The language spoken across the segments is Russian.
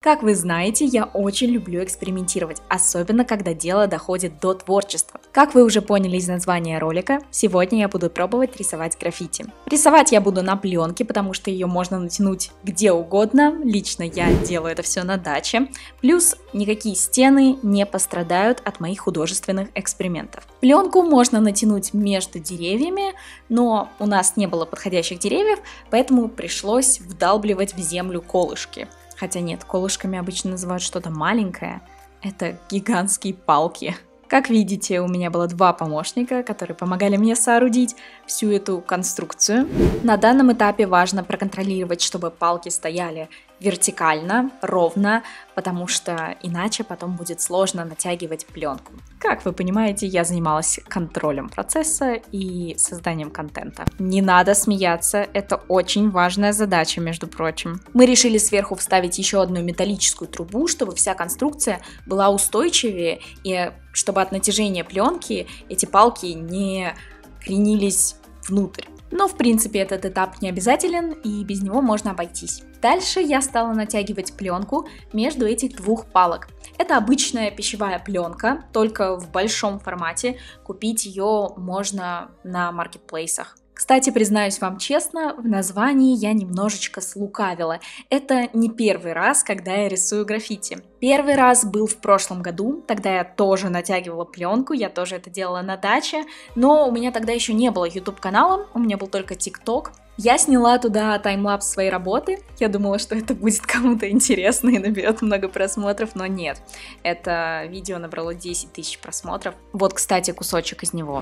Как вы знаете, я очень люблю экспериментировать, особенно когда дело доходит до творчества. Как вы уже поняли из названия ролика, сегодня я буду пробовать рисовать граффити. Рисовать я буду на пленке, потому что ее можно натянуть где угодно, лично я делаю это все на даче. Плюс никакие стены не пострадают от моих художественных экспериментов. Пленку можно натянуть между деревьями, но у нас не было подходящих деревьев, поэтому пришлось вдалбливать в землю колышки. Хотя нет, колышками обычно называют что-то маленькое. Это гигантские палки. Как видите, у меня было два помощника, которые помогали мне соорудить всю эту конструкцию. На данном этапе важно проконтролировать, чтобы палки стояли вертикально, ровно, потому что иначе потом будет сложно натягивать пленку. Как вы понимаете, я занималась контролем процесса и созданием контента. Не надо смеяться, это очень важная задача, между прочим. Мы решили сверху вставить еще одну металлическую трубу, чтобы вся конструкция была устойчивее и чтобы от натяжения пленки эти палки не кренились внутрь. Но, в принципе, этот этап не обязателен, и без него можно обойтись. Дальше я стала натягивать пленку между этих двух палок. Это обычная пищевая пленка, только в большом формате. Купить ее можно на маркетплейсах. Кстати, признаюсь вам честно, в названии я немножечко слукавила. Это не первый раз, когда я рисую граффити. Первый раз был в прошлом году, тогда я тоже натягивала пленку, я тоже это делала на даче, но у меня тогда еще не было YouTube-канала, у меня был только TikTok. Я сняла туда таймлапс своей работы, я думала, что это будет кому-то интересно и наберет много просмотров, но нет. Это видео набрало 10 тысяч просмотров. Вот, кстати, кусочек из него.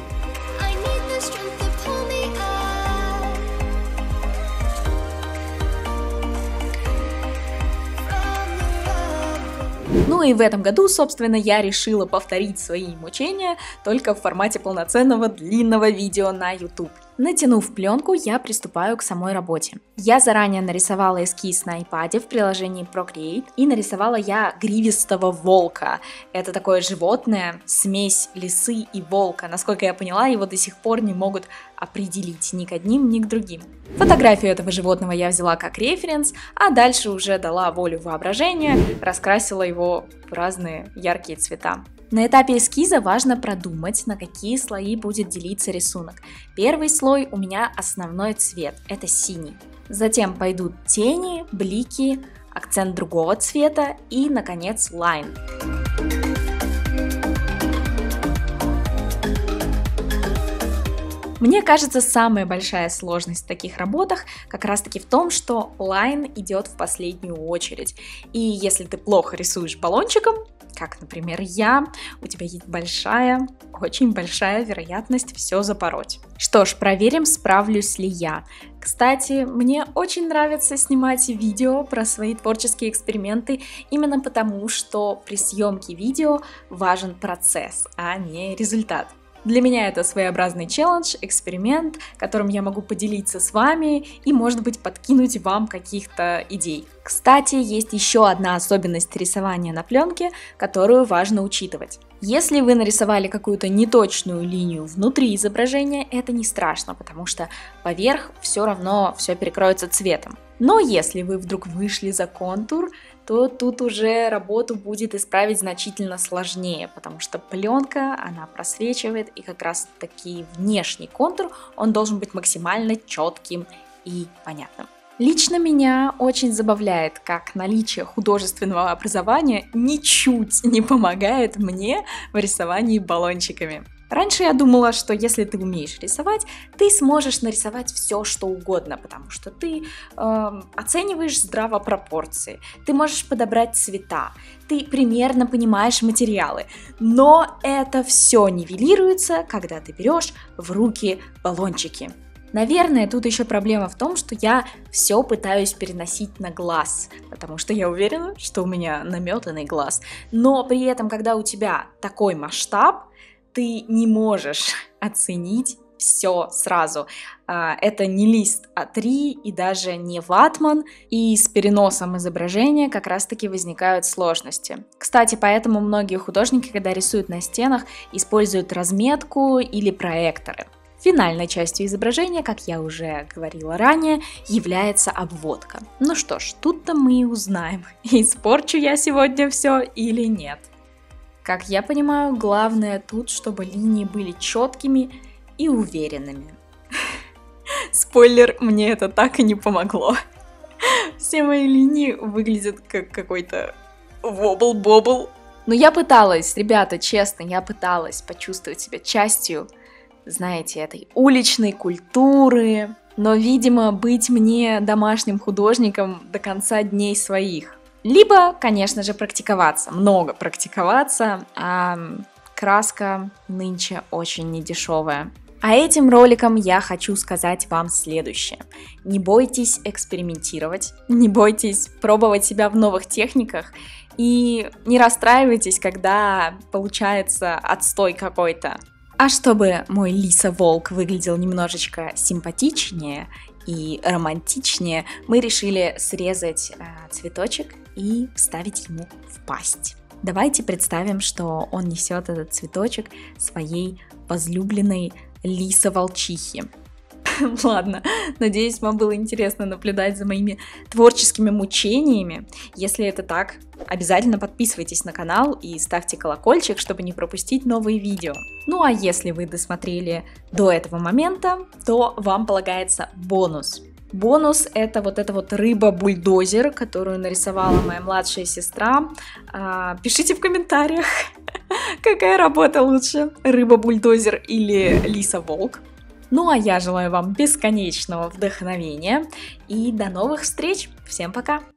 Ну и в этом году, собственно, я решила повторить свои мучения, только в формате полноценного длинного видео на YouTube. Натянув пленку, я приступаю к самой работе. Я заранее нарисовала эскиз на iPad в приложении Procreate, и нарисовала я гривистого волка. Это такое животное, смесь лисы и волка. Насколько я поняла, его до сих пор не могут определить ни к одним, ни к другим. Фотографию этого животного я взяла как референс, а дальше уже дала волю воображения, раскрасила его в разные яркие цвета. На этапе эскиза важно продумать, на какие слои будет делиться рисунок. Первый слой у меня основной цвет, это синий. Затем пойдут тени, блики, акцент другого цвета и, наконец, лайн. Мне кажется, самая большая сложность в таких работах как раз таки в том, что лайн идет в последнюю очередь. И если ты плохо рисуешь баллончиком, как, например, я, у тебя есть большая, очень большая вероятность все запороть. Что ж, проверим, справлюсь ли я. Кстати, мне очень нравится снимать видео про свои творческие эксперименты, именно потому, что при съемке видео важен процесс, а не результат. Для меня это своеобразный челлендж, эксперимент, которым я могу поделиться с вами и, может быть, подкинуть вам каких-то идей. Кстати, есть еще одна особенность рисования на пленке, которую важно учитывать. Если вы нарисовали какую-то неточную линию внутри изображения, это не страшно, потому что поверх все равно все перекроется цветом. Но если вы вдруг вышли за контур, то тут уже работу будет исправить значительно сложнее, потому что пленка, она просвечивает, и как раз таки внешний контур, он должен быть максимально четким и понятным. Лично меня очень забавляет, как наличие художественного образования ничуть не помогает мне в рисовании баллончиками. Раньше я думала, что если ты умеешь рисовать, ты сможешь нарисовать все, что угодно, потому что ты оцениваешь здраво пропорции, ты можешь подобрать цвета, ты примерно понимаешь материалы, но это все нивелируется, когда ты берешь в руки баллончики. Наверное, тут еще проблема в том, что я все пытаюсь переносить на глаз, потому что я уверена, что у меня наметанный глаз, но при этом, когда у тебя такой масштаб, ты не можешь оценить все сразу. Это не лист А3 и даже не ватман, и с переносом изображения как раз-таки возникают сложности. Кстати, поэтому многие художники, когда рисуют на стенах, используют разметку или проекторы. Финальной частью изображения, как я уже говорила ранее, является обводка. Ну что ж, тут-то мы и узнаем, испорчу я сегодня все или нет. Как я понимаю, главное тут, чтобы линии были четкими и уверенными. Спойлер, мне это так и не помогло. Все мои линии выглядят как какой-то вобл-бобл. Но я пыталась, ребята, честно, я пыталась почувствовать себя частью, знаете, этой уличной культуры. Но, видимо, быть мне домашним художником до конца дней своих. Либо, конечно же, практиковаться, много практиковаться, а краска нынче очень недешевая. А этим роликом я хочу сказать вам следующее. Не бойтесь экспериментировать, не бойтесь пробовать себя в новых техниках и не расстраивайтесь, когда получается отстой какой-то. А чтобы мой лиса-волк выглядел немножечко симпатичнее и романтичнее, мы решили срезать цветочек и вставить ему в пасть. Давайте представим, что он несет этот цветочек своей возлюбленной лиса-волчихи. Ладно, надеюсь, вам было интересно наблюдать за моими творческими мучениями. Если это так, обязательно подписывайтесь на канал и ставьте колокольчик, чтобы не пропустить новые видео. Ну а если вы досмотрели до этого момента, то вам полагается бонус. Бонус — это вот эта вот рыба-бульдозер, которую нарисовала моя младшая сестра. Пишите в комментариях, какая работа лучше, рыба-бульдозер или лиса-волк. Ну а я желаю вам бесконечного вдохновения и до новых встреч. Всем пока!